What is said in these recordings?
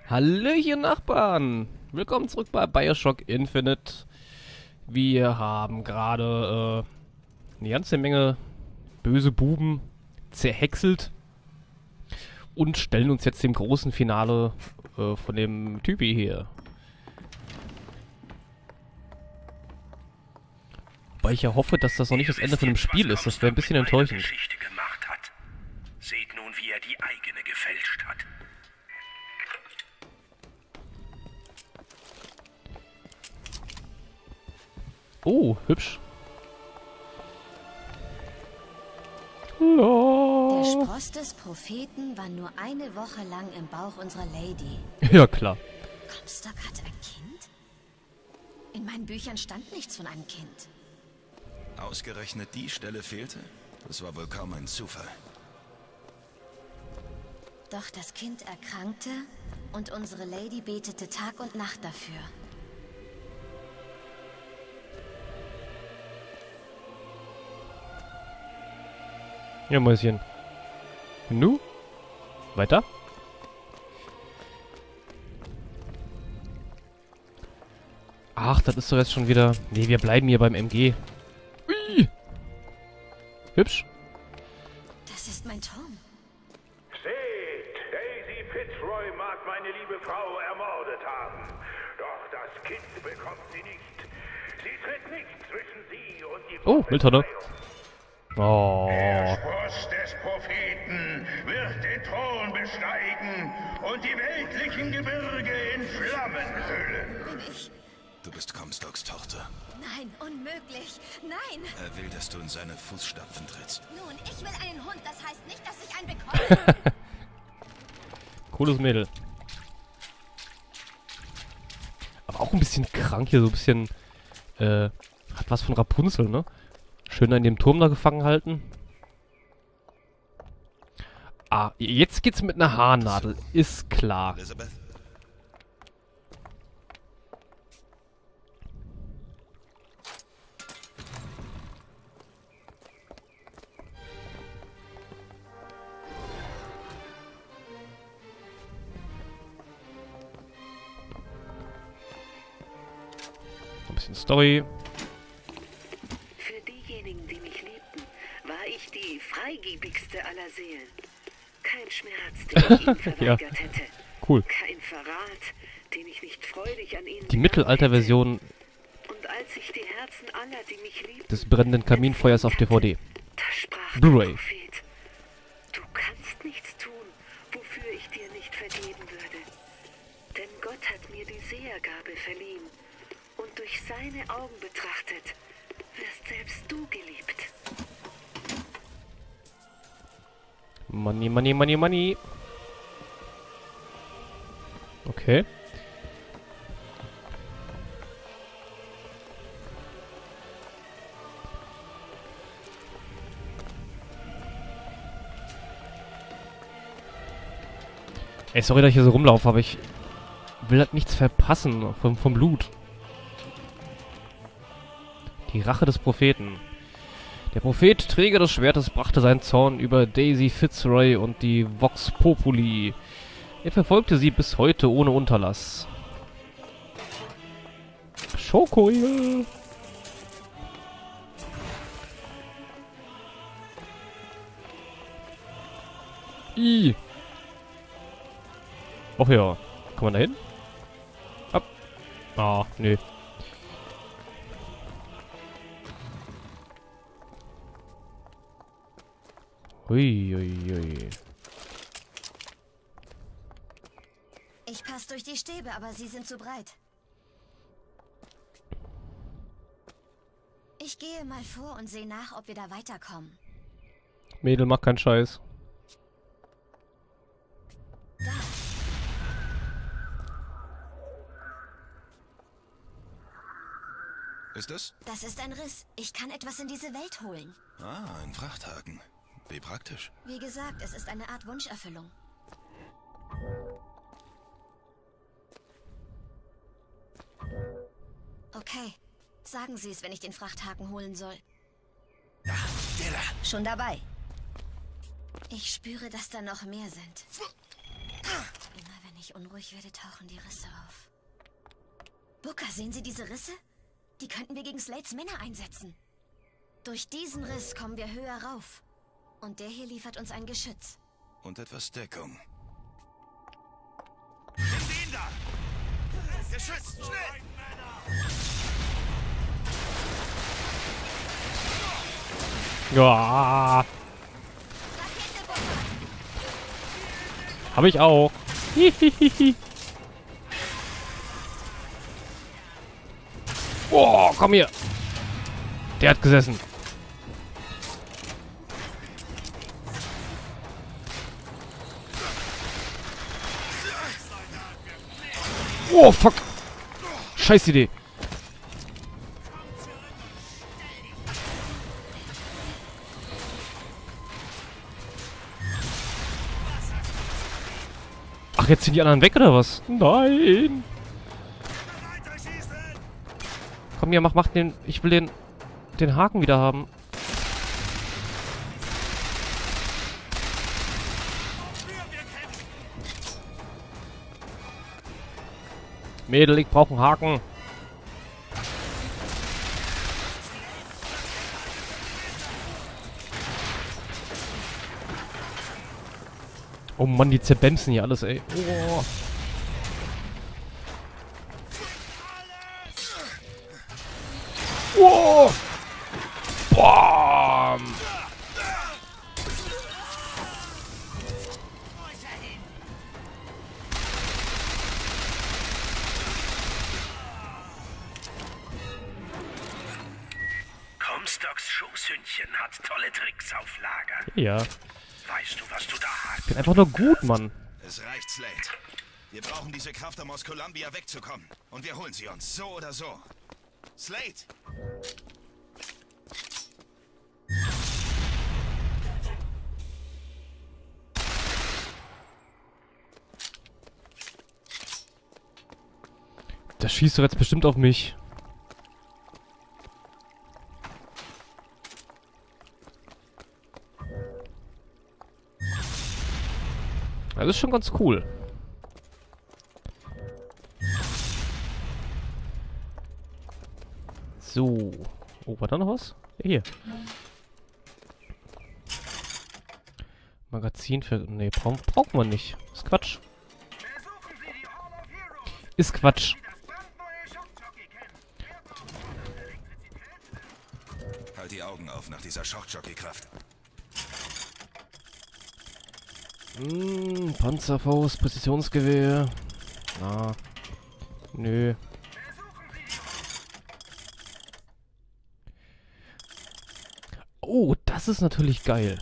Hallöchen Nachbarn! Willkommen zurück bei BioShock Infinite. Wir haben gerade eine ganze Menge böse Buben zerhäckselt und stellen uns jetzt dem großen Finale von dem Typi hier. Weil ich ja hoffe, dass das noch nicht das Ende von dem Spiel ist. Das wäre ein bisschen enttäuschend. Seht nun, wie er die eigene gefälscht hat. Oh, hübsch. Der Spross des Propheten war nur eine Woche lang im Bauch unserer Lady. Ja, klar. Comstock hatte ein Kind? In meinen Büchern stand nichts von einem Kind. Ausgerechnet die Stelle fehlte? Das war wohl kaum ein Zufall. Doch das Kind erkrankte und unsere Lady betete Tag und Nacht dafür. Ja, Mäuschen. Nu? Weiter? Ach, das ist doch jetzt schon wieder... Nee, wir bleiben hier beim MG. Ui. Hübsch. Das ist mein Tom. Seht, Daisy Fitzroy mag meine liebe Frau ermordet haben. Doch das Kind bekommt sie nicht. Sie tritt nicht zwischen sie und die Oh, Mülltonne. Oh. Der Spross des Propheten wird den Thron besteigen und die weltlichen Gebirge in Flammen hüllen. Bin ich? Du bist Comstocks Tochter. Nein, unmöglich. Nein. Er will, dass du in seine Fußstapfen trittst. Nun, ich will einen Hund. Das heißt nicht, dass ich einen bekomme. Cooles Mädel. Aber auch ein bisschen krank hier, so ein bisschen... hat was von Rapunzel, ne? Schön in dem Turm da gefangen halten. Ah, jetzt geht's mit einer Haarnadel. Ist klar. Elizabeth? Ein bisschen Story. Für diejenigen, die mich liebten, war ich die freigebigste aller Seelen. Kein Schmerz, den ich ihnen verweigert hätte. Cool. Kein Verrat, den ich nicht freudig an ihnen Die Mittelalter-Version Und als ich die Herzen aller, die mich liebten, des brennenden Kaminfeuers auf DVD. da sprach der Blu-ray. Prophet: Du kannst nichts tun, wofür ich dir nicht vergeben würde. Denn Gott hat mir die Sehergabe verliehen. Und durch seine Augen betrachtet, wirst selbst du geliebt. Money, money, money, money. Okay. Ey, sorry, dass ich hier so rumlaufe, aber ich will halt nichts verpassen vom Blut. Die Rache des Propheten. Der Prophet, Träger des Schwertes, brachte seinen Zorn über Daisy Fitzroy und die Vox Populi. Er verfolgte sie bis heute ohne Unterlass. Schokoriegel. I. Och ja. Kann man da hin? Ab. Ah, nö. Hui, hui, hui. Ich passe durch die Stäbe, aber sie sind zu breit. Ich gehe mal vor und sehe nach, ob wir da weiterkommen. Mädel, mach keinen Scheiß. Da. Ist es? Das ist ein Riss. Ich kann etwas in diese Welt holen. Ah, ein Frachthaken. Wie praktisch. Wie gesagt, es ist eine Art Wunscherfüllung. Okay. Sagen Sie es, wenn ich den Frachthaken holen soll. Ja, der da. Schon dabei. Ich spüre, dass da noch mehr sind. Immer wenn ich unruhig werde, tauchen die Risse auf. Booker, sehen Sie diese Risse? Die könnten wir gegen Slades Männer einsetzen. Durch diesen Riss kommen wir höher rauf. Und der hier liefert uns ein Geschütz. Und etwas Deckung. Nimm sie ihn da! Geschützt, schnell! Ja. Hab ich auch. Hihihihi. Oh, komm hier. Der hat gesessen. Oh, fuck. Scheiß Idee. Ach, jetzt sind die anderen weg, oder was? Nein. Komm hier, mach den... Ich will den Haken wieder haben. Mädel, ich brauche einen Haken. Oh Mann, die zerbämsen hier alles, ey. Oh. Oh. Bam. Comstocks Schoßhündchen hat tolle Tricks auf Lager. Ja. Weißt du, was du da hast? Ich bin einfach nur gut, Mann. Es reicht, Slade. Wir brauchen diese Kraft, um aus Columbia wegzukommen. Und wir holen sie uns, so oder so. Slade! Das schießt doch jetzt bestimmt auf mich. Das ist schon ganz cool. So. Oh, war da noch was? Ja, hier. Magazin für... Nee, brauchen wir nicht. Ist Quatsch. Ist Quatsch. Halt die Augen auf nach dieser Schockjockey-Kraft. Panzerfaust, Präzisionsgewehr. Ah. Nö. Oh, das ist natürlich geil.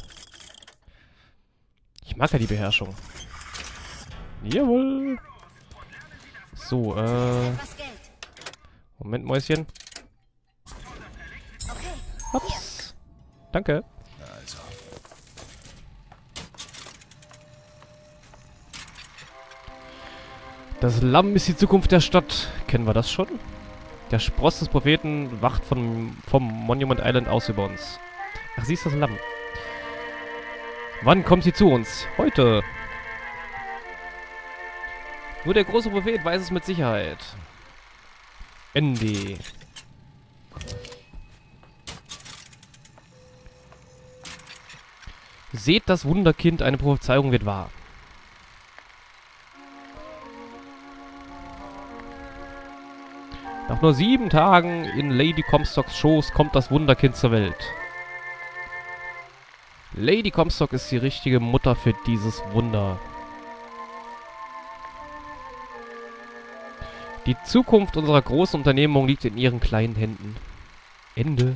Ich mag ja die Beherrschung. Jawohl. So, Moment, Mäuschen. Ups. Danke. Also. Das Lamm ist die Zukunft der Stadt. Kennen wir das schon? Der Spross des Propheten wacht vom Monument Island aus über uns. Ach, sie ist das Lamm. Wann kommt sie zu uns? Heute. Nur der große Prophet weiß es mit Sicherheit. Ende. Seht das Wunderkind, eine Prophezeiung wird wahr. Nach nur 7 Tagen in Lady Comstocks Schoß kommt das Wunderkind zur Welt. Lady Comstock ist die richtige Mutter für dieses Wunder. Die Zukunft unserer großen Unternehmung liegt in ihren kleinen Händen. Ende.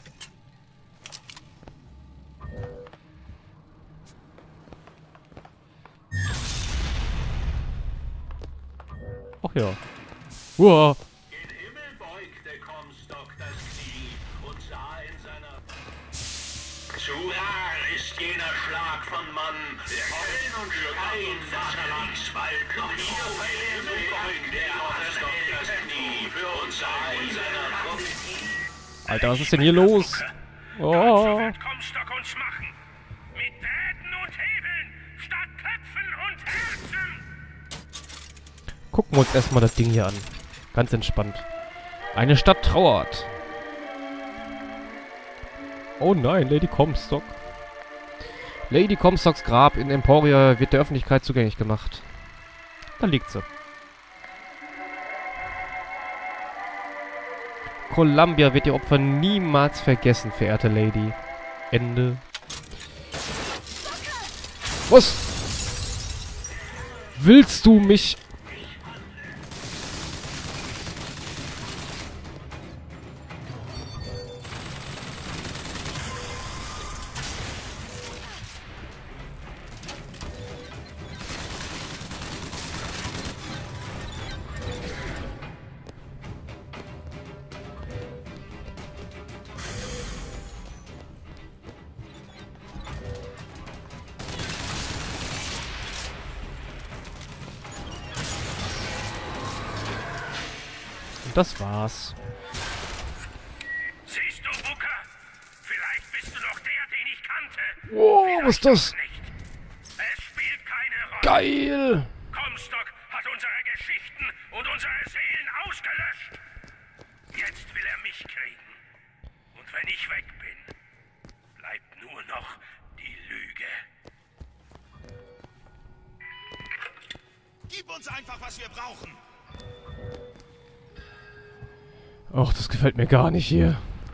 Ach ja. Uah. Im Himmel beugte Comstock das Knie und sah in seiner... Zu rar ist jener Schlag von Mann, der Heulen und Schreien Vaterlands bald noch hier im Himmel beugte Comstock das Knie und sah in seiner Prophetie... Alter, was ist denn hier los? Oh. So wird Comstock uns machen. Mit Drähten und Hebeln statt Köpfen und Herzen. Gucken wir uns erstmal das Ding hier an. Ganz entspannt. Eine Stadt trauert. Oh nein, Lady Comstock. Lady Comstocks Grab in Emporia wird der Öffentlichkeit zugänglich gemacht. Da liegt sie. Columbia wird ihr Opfer niemals vergessen, verehrte Lady. Ende. Was? Willst du mich... Und das war's. Siehst du, Booker? Vielleicht bist du doch der, den ich kannte. Wow, was ist das? Nicht. Es spielt keine Rolle. Geil! Comstock hat unsere Geschichten und unsere Seelen ausgelöscht. Jetzt will er mich kriegen. Und wenn ich weg bin, bleibt nur noch die Lüge. Gib uns einfach, was wir brauchen. Och, das gefällt mir gar nicht hier.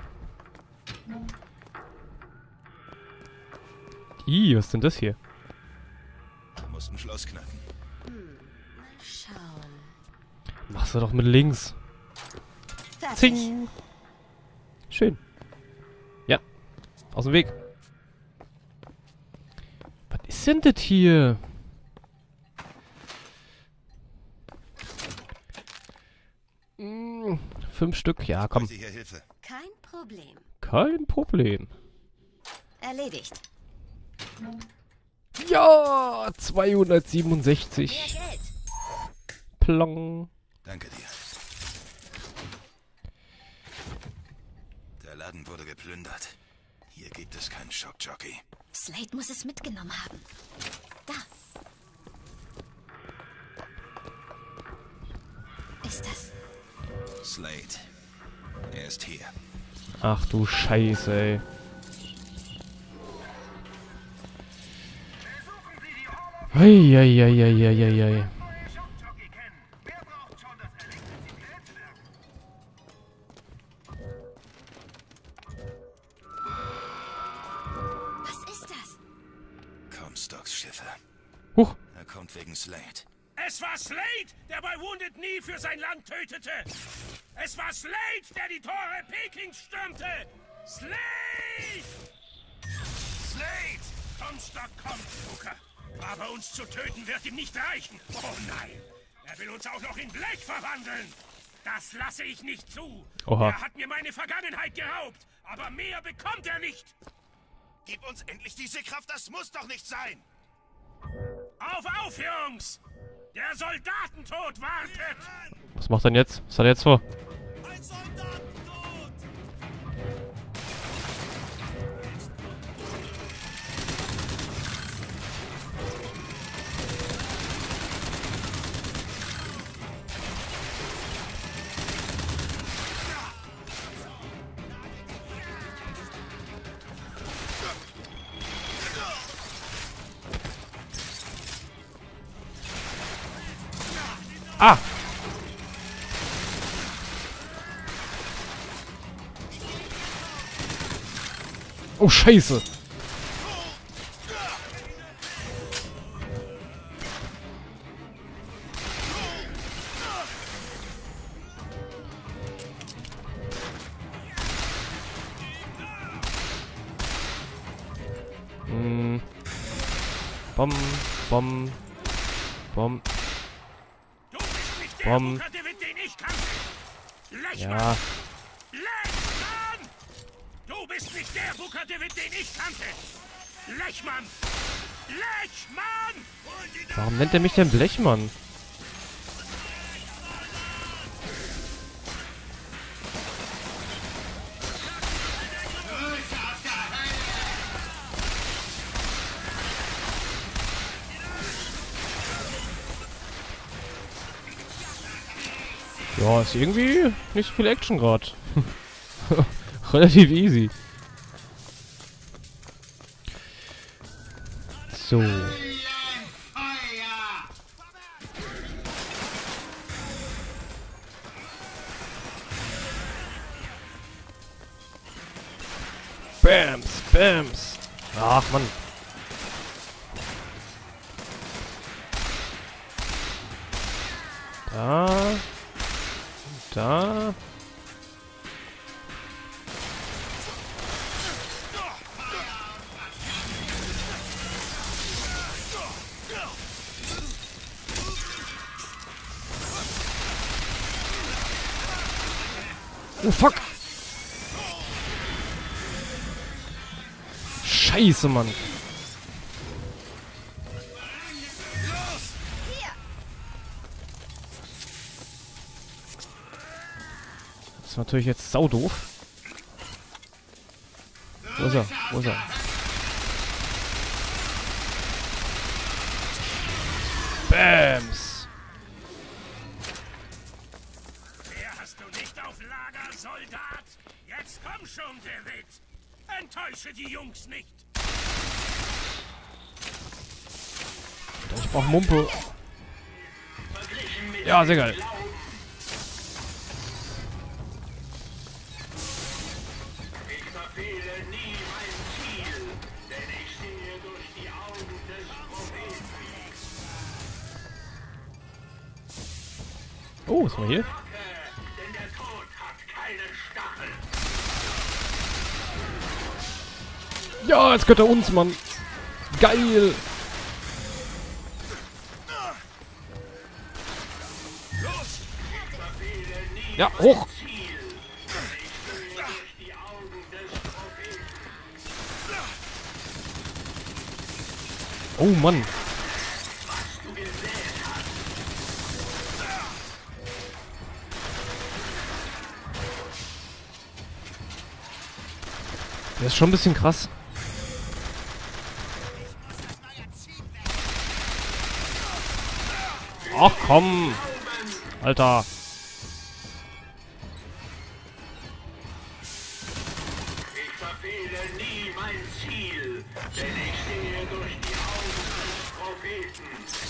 Ih, was ist denn das hier? Du musst ein Schloss knacken. Mal schauen. Machst du doch mit links. Fertig. Zing! Schön. Ja. Aus dem Weg. Was ist denn das hier? Hm, 5 Stück. Ja, komm. Bitte hier Hilfe. Kein Problem. Kein Problem. Erledigt. Ja! Mehr 267. Geld. Plong. Danke dir. Der Laden wurde geplündert. Hier gibt es keinen Schockjockey. Slade muss es mitgenommen haben. Da. Ist das? Slade. Er ist hier. Ach du Scheiße, ey. Eieieiei. Was ist das? Comstocks Schiffe. Huch. Er kommt wegen Slade. Es war Slade, der bei Wounded Knee für sein Land tötete. Es war Slade, der die Tore Pekings stürmte. Slade! Slade! Comstock kommt, Booker. Aber uns zu töten wird ihm nicht reichen. Oh nein! Er will uns auch noch in Blech verwandeln. Das lasse ich nicht zu. Oha. Er hat mir meine Vergangenheit geraubt. Aber mehr bekommt er nicht. Gib uns endlich diese Kraft, das muss doch nicht sein! Auf, Jungs! Der Soldatentod wartet! Was macht er denn jetzt? Was hat er jetzt vor? Ein Soldatentod! Ah! Oh, Scheiße! Hm. Bom, bom, bom. Du bist nicht der Bom. Booker DeWitt, den ich kannte! Lechmann! Ja. Lechmann! Du bist nicht der Booker DeWitt, den ich kannte! Lechmann! Lechmann! Warum nennt er mich denn Blechmann? Ja, ist irgendwie nicht so viel Action gerade. Relativ easy. So. Bams, Bams. Ach, Mann. Da. Da. Oh, fuck. Scheiße, Mann. Das ist natürlich jetzt saudoof. Wo ist er? Wo ist er? Bams! Mehr hast du nicht auf Lager, Soldat! Jetzt komm schon, David! Enttäusche die Jungs nicht! Ich brauch Mumpe. Ja, sehr geil. Ich verfehle nie mein Ziel, denn ich sehe durch die Augen des Propheten. Oh, was haben wir hier? Denn der Tod hat keinen Stachel. Ja, jetzt gehört er uns, Mann. Geil. Ja, hoch. Oh, Mann. Das ist schon ein bisschen krass. Ach komm. Alter. Ich verfehle nie mein Ziel, denn ich sehe durch die Augen des Propheten.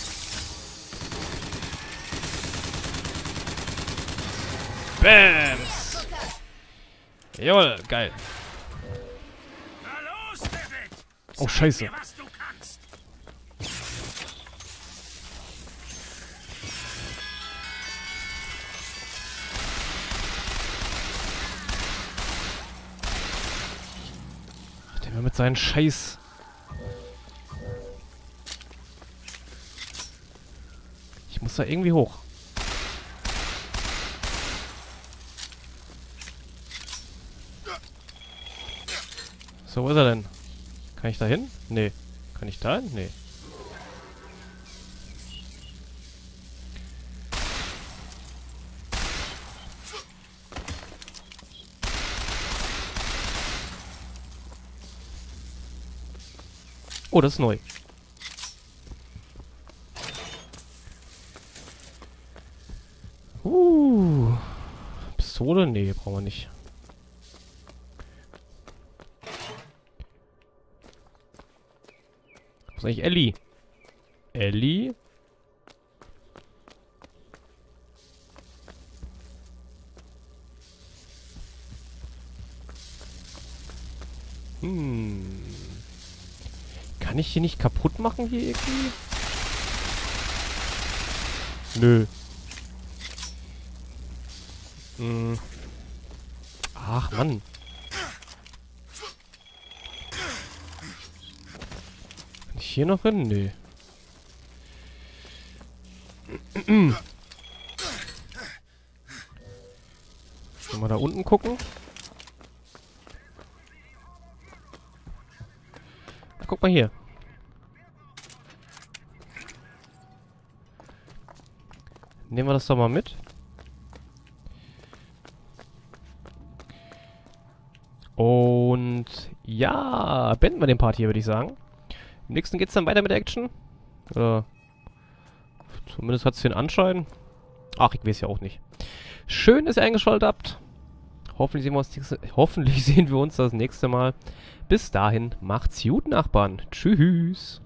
Bams. Jawohl, geil. Na los, David! Oh, scheiße. Zeig mir, was du kannst. Der will mit seinen Scheiß. Ich muss da irgendwie hoch. So, wo ist er denn? Kann ich da hin? Nee. Kann ich da hin? Nee. Oh, das ist neu. Pistole? Nee, brauchen wir nicht. Wo ist eigentlich Ellie? Ellie? Kann ich hier nicht kaputt machen hier irgendwie? Nö. Ach, Mann. Kann ich hier noch hin? Nö. Sollen wir da unten gucken? Guck mal hier. Nehmen wir das doch mal mit. Und ja, beenden wir den Part hier, würde ich sagen. Im nächsten geht es dann weiter mit der Action. Zumindest hat es den Anschein. Ach, ich weiß ja auch nicht. Schön, dass ihr eingeschaltet habt. Hoffentlich sehen wir uns das nächste Mal. Bis dahin, macht's gut, Nachbarn. Tschüss.